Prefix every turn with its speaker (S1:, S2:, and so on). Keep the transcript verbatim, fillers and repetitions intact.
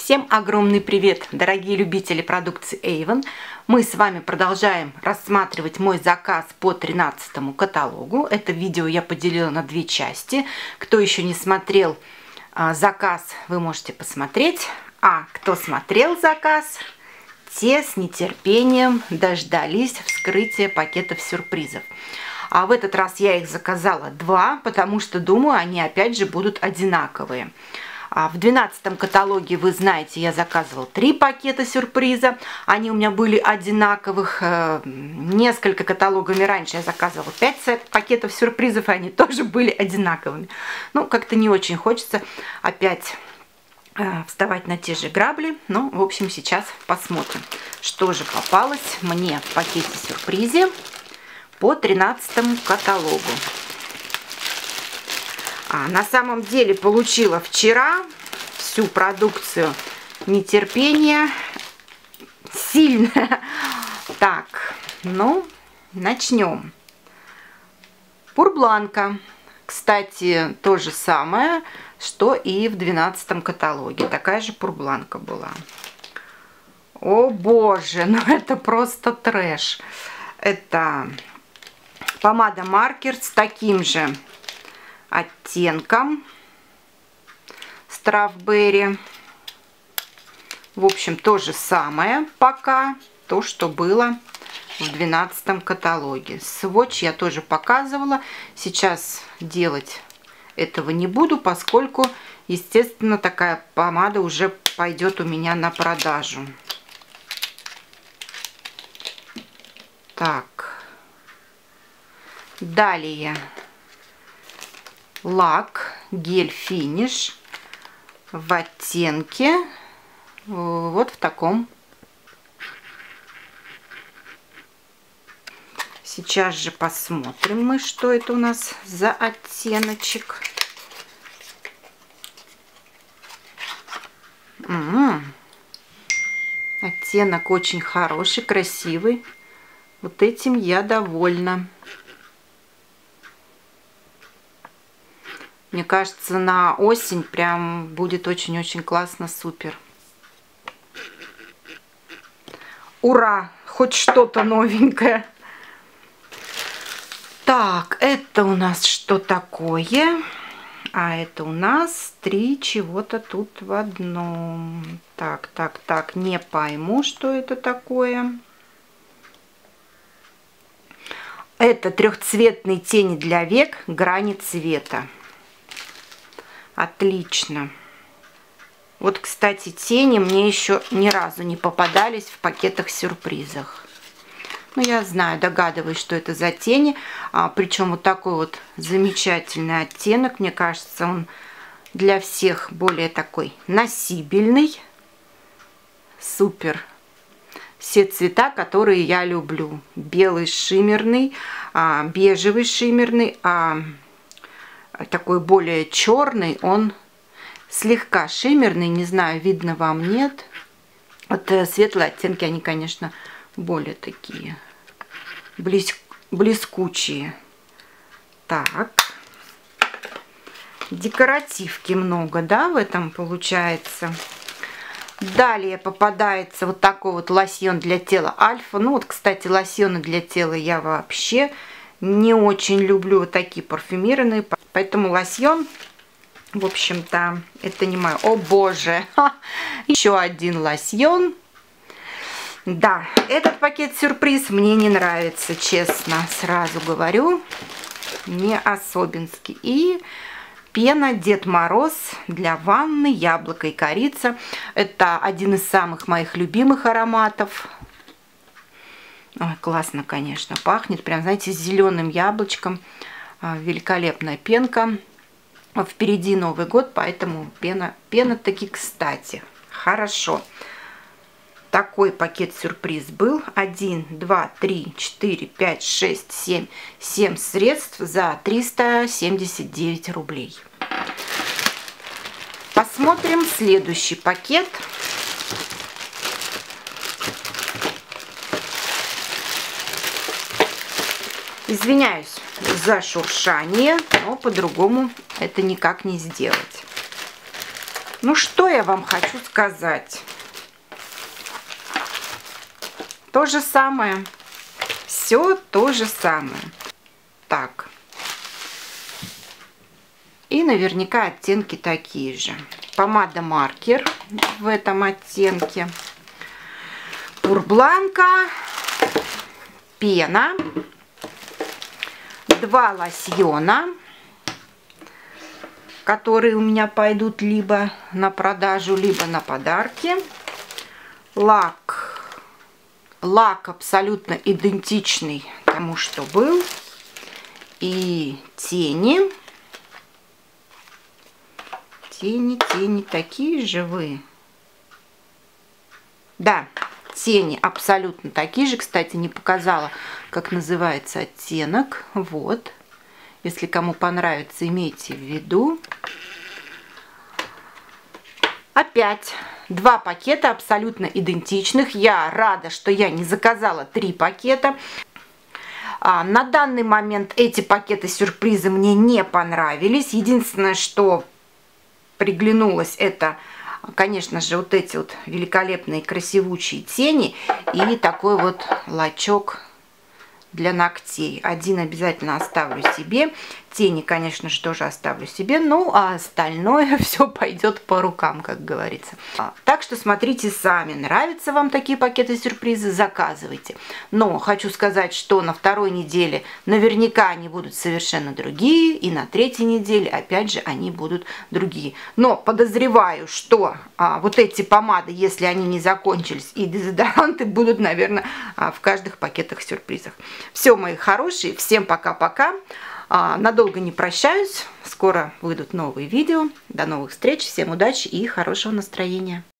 S1: Всем огромный привет, дорогие любители продукции Avon. Мы с вами продолжаем рассматривать мой заказ по тринадцатому каталогу. Это видео я поделила на две части. Кто еще не смотрел а, заказ, вы можете посмотреть. А кто смотрел заказ, те с нетерпением дождались вскрытия пакетов сюрпризов. А в этот раз я их заказала два, потому что думаю, они опять же будут одинаковые. В двенадцатом каталоге, вы знаете, я заказывала три пакета сюрприза. Они у меня были одинаковых. Несколько каталогами раньше я заказывала пять пакетов сюрпризов, и они тоже были одинаковыми. Ну, как-то не очень хочется опять вставать на те же грабли. Ну, в общем, сейчас посмотрим, что же попалось мне в пакете сюрпризе по тринадцатому каталогу. А, на самом деле получила вчера всю продукцию нетерпение сильно. Так, ну, начнем. Пурбланка. Кстати, то же самое, что и в двенадцатом каталоге. Такая же пурбланка была. О боже, ну это просто трэш. Это помада маркер с таким же оттенком Strawberry. В общем, то же самое пока, то, что было в двенадцатом каталоге. Свотч я тоже показывала. Сейчас делать этого не буду, поскольку, естественно, такая помада уже пойдет у меня на продажу. Так. Далее. Лак гель финиш в оттенке вот в таком. Сейчас же посмотрим мы, что это у нас за оттеночек. М-м-м. Оттенок очень хороший, красивый. Вот этим я довольна. Мне кажется, на осень прям будет очень-очень классно, супер. Ура! Хоть что-то новенькое. Так, это у нас что такое? А это у нас три чего-то тут в одном. Так, так, так, не пойму, что это такое. Это трехцветные тени для век, грани цвета. Отлично. Вот, кстати, тени мне еще ни разу не попадались в пакетах сюрпризах. Ну, я знаю, догадываюсь, что это за тени. А, причем вот такой вот замечательный оттенок. Мне кажется, он для всех более такой носибельный. Супер. Все цвета, которые я люблю. Белый шиммерный, а, бежевый шиммерный, а такой более черный, он слегка шиммерный, не знаю, видно вам, нет. Вот светлые оттенки, они, конечно, более такие близ, блескучие. Так, декоративки много, да, в этом получается. Далее попадается вот такой вот лосьон для тела Альфа. Ну вот, кстати, лосьоны для тела я вообще не очень люблю, вот такие парфюмированные, поэтому лосьон, в общем-то, это не мое. О боже, Ха! Еще один лосьон. Да, этот пакет сюрприз мне не нравится, честно, сразу говорю, не особенский. И пена Дед Мороз для ванны, яблоко и корица. Это один из самых моих любимых ароматов. Ой, классно, конечно, пахнет. Прям, знаете, с зеленым яблочком. Великолепная пенка. Впереди Новый год, поэтому пена, пена таки кстати. Хорошо. Такой пакет сюрприз был. один, два, три, четыре, пять, шесть, семь. семь средств за триста семьдесят девять рублей. Посмотрим следующий пакет. Извиняюсь за шуршание, но по-другому это никак не сделать. Ну, что я вам хочу сказать? То же самое. Все то же самое. Так. И наверняка оттенки такие же. Помада маркер в этом оттенке. Пурбланка. Пена. Два лосьона, которые у меня пойдут либо на продажу, либо на подарки. Лак. Лак абсолютно идентичный тому, что был. И тени. Тени, тени такие же вы. Да, тени абсолютно такие же. Кстати, не показала, как называется оттенок. Вот. Если кому понравится, имейте в виду. Опять два пакета абсолютно идентичных. Я рада, что я не заказала три пакета. А, на данный момент эти пакеты-сюрпризы мне не понравились. Единственное, что приглянулось, это, конечно же, вот эти вот великолепные красивучие тени и такой вот лачок для ногтей. Один обязательно оставлю себе. Тени, конечно же, тоже оставлю себе. Ну, а остальное все пойдет по рукам, как говорится. Так что смотрите сами. Нравятся вам такие пакеты-сюрпризы? Заказывайте. Но хочу сказать, что на второй неделе наверняка они будут совершенно другие. И на третьей неделе, опять же, они будут другие. Но подозреваю, что а, вот эти помады, если они не закончились, и дезодоранты будут, наверное, а, в каждых пакетах-сюрпризах. Все, мои хорошие. Всем пока-пока. Надолго не прощаюсь. Скоро выйдут новые видео. До новых встреч. Всем удачи и хорошего настроения.